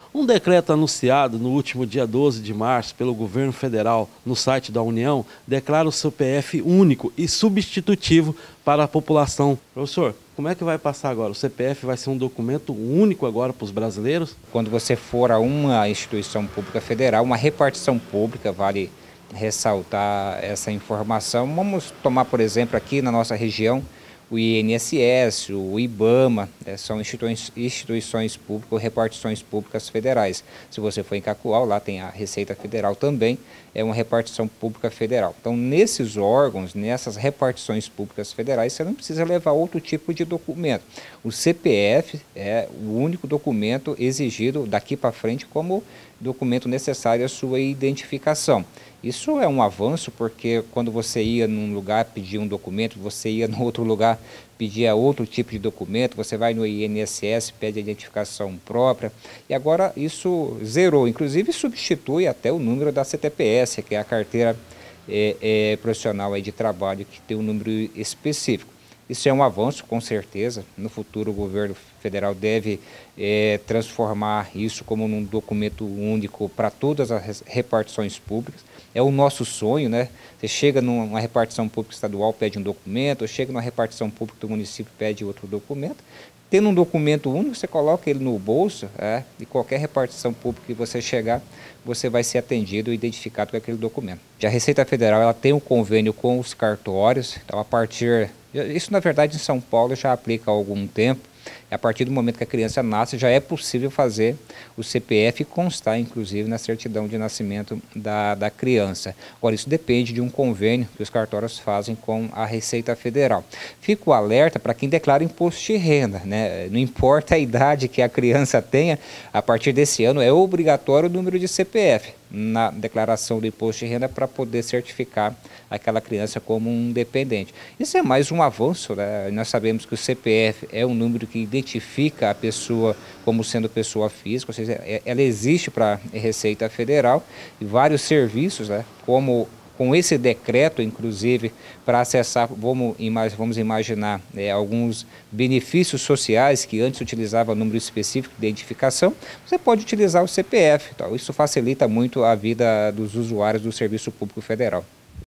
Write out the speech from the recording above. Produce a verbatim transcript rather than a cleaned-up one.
Um decreto anunciado no último dia doze de março pelo governo federal no site da União declara o C P F único e substitutivo para a população. Professor, como é que vai passar agora? O C P F vai ser um documento único agora para os brasileiros? Quando você for a uma instituição pública federal, uma repartição pública, vale ressaltar essa informação. Vamos tomar, por exemplo, aqui na nossa região, o I N S S, o IBAMA, é, são instituições, instituições públicas ou repartições públicas federais. Se você for em Cacoal, lá tem a Receita Federal também, é uma repartição pública federal. Então, nesses órgãos, nessas repartições públicas federais, você não precisa levar outro tipo de documento. O C P F é o único documento exigido daqui para frente como documento necessário à sua identificação. Isso é um avanço porque quando você ia num lugar pedir um documento, você ia no outro lugar pedir outro tipo de documento, você vai no I N S S, pede a identificação própria, e agora isso zerou, inclusive substitui até o número da C T P S, que é a carteira é, é, profissional aí de trabalho, que tem um número específico. Isso é um avanço, com certeza. No futuro, o governo federal deve é, transformar isso como um documento único para todas as repartições públicas. É o nosso sonho, né? Você chega numa repartição pública estadual, pede um documento, chega numa repartição pública do município, pede outro documento. Tendo um documento único, você coloca ele no bolso, é, e qualquer repartição pública que você chegar, você vai ser atendido e identificado com aquele documento. Já a Receita Federal ela tem um convênio com os cartórios, então a partir... Isso, na verdade, em São Paulo já aplica há algum tempo. A partir do momento que a criança nasce, já é possível fazer o C P F constar, inclusive, na certidão de nascimento da, da criança. Agora, isso depende de um convênio que os cartórios fazem com a Receita Federal. Fica o alerta para quem declara imposto de renda, né? Não importa a idade que a criança tenha, a partir desse ano é obrigatório o número de C P F na declaração do imposto de renda para poder certificar aquela criança como um dependente. Isso é mais um avanço, né? Nós sabemos que o C P F é um número que identifica a pessoa como sendo pessoa física, ou seja, ela existe para a Receita Federal e vários serviços, né, como com esse decreto, inclusive, para acessar, vamos, vamos imaginar, é, alguns benefícios sociais que antes utilizava número específico de identificação, você pode utilizar o C P F. Então, isso facilita muito a vida dos usuários do Serviço Público Federal.